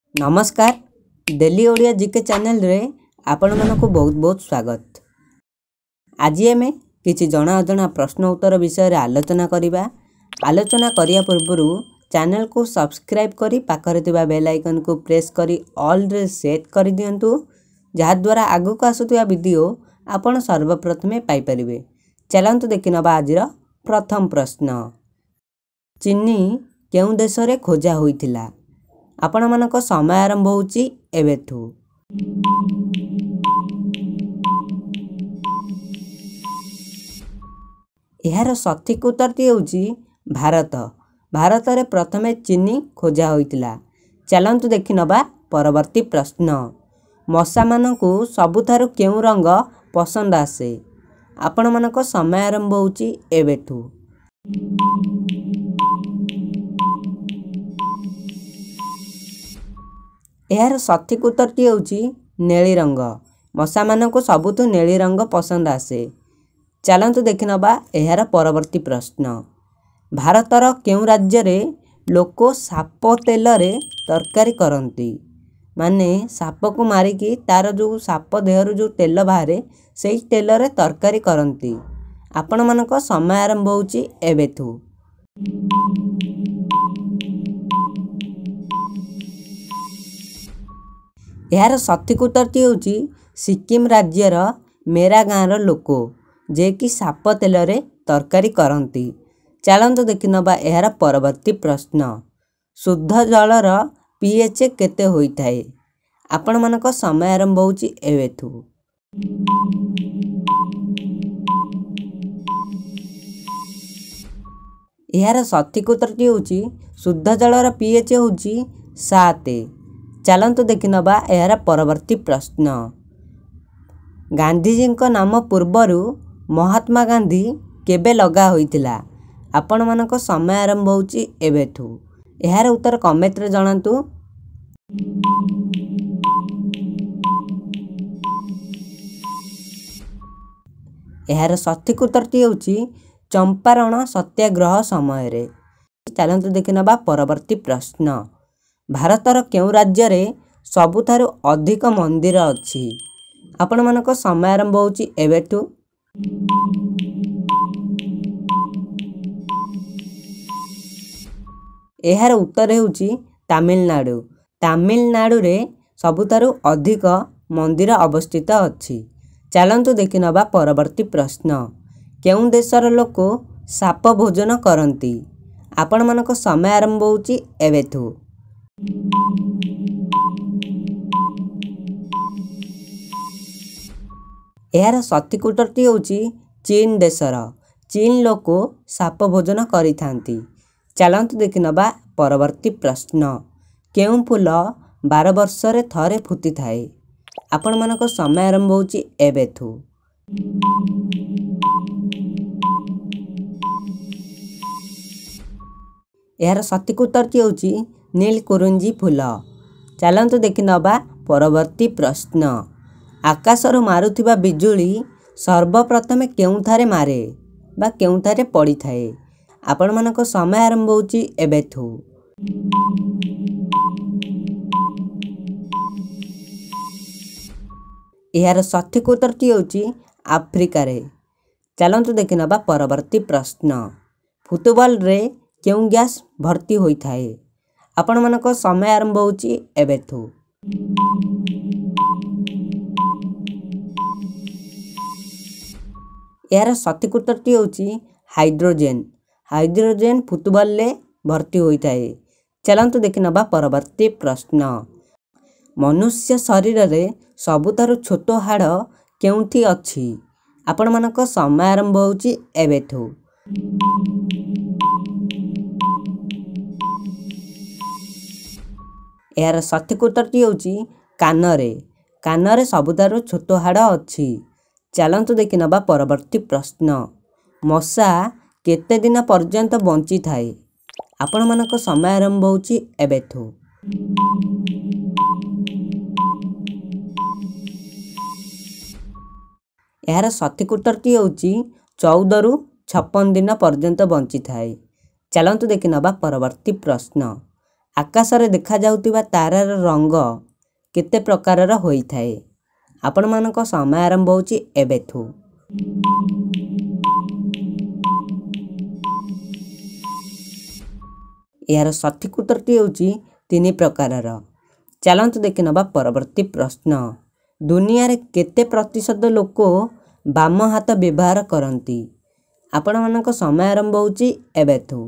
नमस्कार daily Odia GK channel रे आपण मानक बहुत बहुत स्वागत। आज आम किसी जना अजना प्रश्न उत्तर विषय आलोचना करिबा। आलोचना करिया पूर्व चैनल को सब्सक्राइब करी पाखरे थिबा बेल आइकन को प्रेस करी ऑल रे सेट कर दियंतु, जहा द्वारा आगु को आसुथिबा वीडियो आपण सर्वप्रथमे पाई परिबे। चलंतु देखि नबा आजिर प्रथम प्रश्न। चीनी केउ देश रे खोजा होइथिला? आपण मानक समय आरंभ होउची एबेथु। यार सठिक उत्तरटी होउची भारत। भारत रे प्रथमे चीनी खोजा होइतिला। चलंतु देखि नबा परवर्ती प्रश्न। मशा मानकु सबुथारु केउ रंग पसंद आसे? आपण मानक समय आरंभ होउची एबेथु। यार सठिक उत्तरटी होउची नेली रंग। मशा मानकु सबुथु नेली रंग पसंद आसे। चलंतु देखि नबा एहार परवर्ती प्रश्न। भारतर केउ राज्य रे लोक साप तेल रे तरकारी करंती? माने साप को मारिकी तार जो साप देहरु जो तेल बाहरे सेई तेल रे तरकारी करंती। आपण मानक समय आरंभ होउची एबेथु। यार सठिक उत्तरटी होउची सिक्किम राज्यर मेरा गाँव लोक जे कि साप तेल रे तरकारी करंती। चलंतु देखि नबा एहार परवर्ती प्रश्न। शुद्ध जलर पीएच केते होइथाए? आपण मानक समय आरंभ होउची एबेथु। यार सठिक उत्तरटी होउची शुद्ध जलर पीएच होउची 7। चलंतु देखि नबा एहार परवर्ती प्रश्न। गांधीजी को नाम पूर्वरु महात्मा गांधी केबे लगा होइतिला? आपण मानक समय आरंभ होउची एबेथु। एहार उत्तर कमेंट रे जणांतु। एहार सठिक उत्तरटी होउची चंपारण सत्याग्रह समय रे। चलंतु देखि नबा परवर्ती प्रश्न। भारतर केउ राज्य रे सबुथारु अधिक मंदिर अछि? आपण मानक समय आरंभ होउची एबेथु। एहार उत्तर हेउची तमिलनाडु। तमिलनाडु रे सबुथारु अधिक मंदिर अवस्थित अछि। चलंतु देखि नबा परवर्ती प्रश्न। केउ देशर लोक साप भोजन करंती? आपण मानक समय आरंभ होउची एबेथु। यार सठिक उत्तरटी होउची चीन देशर। चीन लोक साप भोजन करिथांती। चलंतु देखि नबा परवर्ती प्रश्न। केउ फूल 12 वर्ष रे थरे फुटी थाए? आपण मानक समय आरंभ होउची एबेथु। यार सठिक उत्तरटी होउची नीलकुरुंजी फूल। चलंतु देखि नबा परवर्ती प्रश्न। आकाशरु मारुथिबा बिजुली सर्वप्रथमे केउ थारे मारे बा केउ थारे पड़ी थाए? आपण मानक समय आरंभ होउची एबेथु। यार सठिक उत्तरटी होउची आफ्रिका रे। चलंतु देखि नबा परवर्ती प्रश्न। फुटबॉल रे केउ गैस भर्ती होई थाए? आपण मानक समय आरंभ होउची एबेथु। यार सठिक उत्तरटी होउची हाइड्रोजेन। हाइड्रोजेन फुटबॉल ले भर्ती होई थाए। चलंतु देखि नबा परवर्ती प्रश्न। मनुष्य शरीर रे सबुथारु छोटो हाड़ केउठी अछि? आपण मानक समय आरंभ होउची एबेथु। यार सठिक उत्तरटी होउची कान रे। कान रे सबुथारु छोटो हाड़ अछि। चलंतु देखि नबा परवर्ती प्रश्न। मशा केते दिन पर्यंत बंची थाए? आपण मानक समय आरंभ होउची एबेथु। यार सठिक उत्तरटी होउची 14 रु 56 दिन पर्यंत बंची थाए। चलंतु देखि नबा परवर्ती प्रश्न। आकाशरे देखा जाउतिबा तारार रंग केते प्रकारर होइथाए। आपणमानक समय आरंभ होउची एबेथु। यार सठिक उत्तरटी होउची 3 प्रकारर। चलंतु देखि नबा परवर्ती प्रश्न। दुनिया रे केते प्रतिशत लोक बाम हाथ व्यवहार करंती। आपणमानक समय आरंभ होउची एबेथु।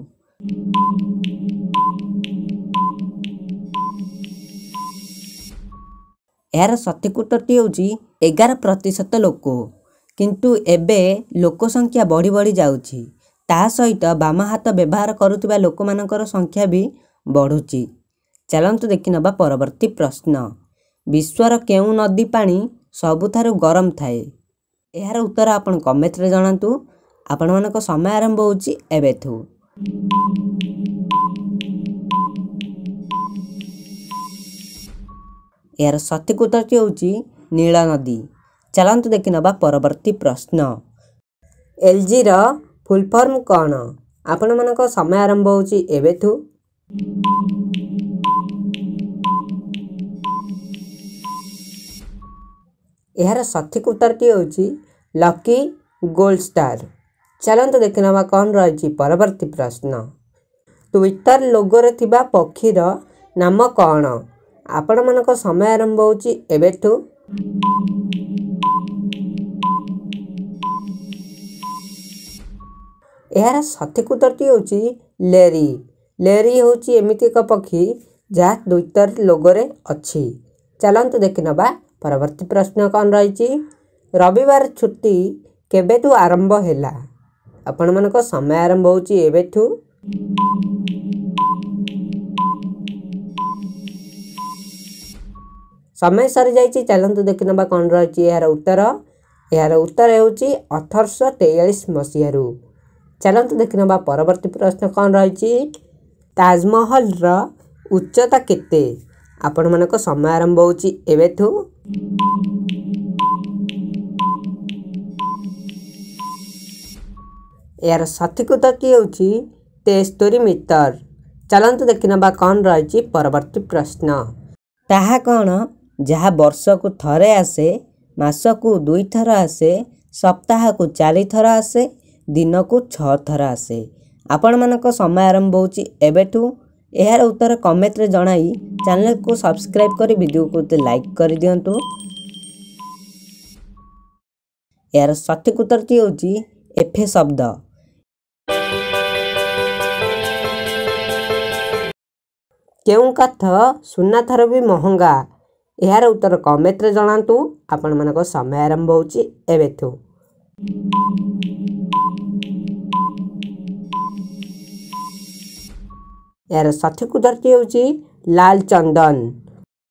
यार सठिक उत्तरटी होउची 11% लोक। किंतु एबे लोक संख्या बढ़ी बढ़ी जाउची। ता सहित बाम हाथ व्यवहार करुथिबा लोक मानकर संख्या भी बढ़ुची। चलंतु देखि नबा परवर्ती प्रश्न। विश्वर केउ नदी पानी सबुथारु गरम थाए। यार उत्तर आपण कमेंट रे जणांतु। आपणमानक समय आरंभ होउची एबेथु। यार सठिक उत्तरटी होउची नीला नदी। चलंतु देखि नबा परवर्ती प्रश्न। एलजी रो फुल फॉर्म कोन? आपणमानक समय आरंभ होउची एबेथु। यार सठिक उत्तरटी होउची लकी गोल्ड स्टार। चलंतु देखि नबा कोन रहिची परवर्ती प्रश्न। ट्विटर लोगो रे थिबा पक्षीर नाम कोन? आपणमानक समय आरंभ होउची एबेथु। यार सठिक उत्तरटी होउची लेरी। लेरी होउची एमिति एक पक्षी जा ट्विटर लोगो रे अछि। चलंतु देखि नबा परवर्ती प्रश्न कोन रहिची। रविवार छुट्टी केबेतु आरंभ होला? आपणमानक समय आरंभ होउची एबेथु। समय सरी जाइची। चलंतु देखि नबा कोन रहिची यार उत्तर। यार उत्तर हेउची 1843 मसिहारु। चलंतु देखि नबा परवर्ती प्रश्न कोन रहिची। ताजमहल रो उच्चता केते? आपणमानक समय आरंभ होउची एबेथु। यार सठिक उत्तरटी होउची 73 मीटर। चलंतु देखि नबा कोन रहिची परवर्ती प्रश्न। ताहा कोन जहा वर्षकु थरे आसे, मासकु 2 थर आसे, सप्ताहकु 4 थर आसे, दिनकु 6 थर आसे। आपणमानक समय आरंभ होउची एबेठु। यार उत्तर कमेंट रे जणाई चैनल को सब्सक्राइब करी वीडियो को लाइक कर दियंतु। यार सठिक उत्तरटी होउची एफे शब्द। केउ काठ सुना थर भी महंगा? यार उत्तर कमेंट रे जणांतु। आपण मानक समय आरंभ होउची एबेथु। यार सठिक उत्तरटी होउची लाल चंदन।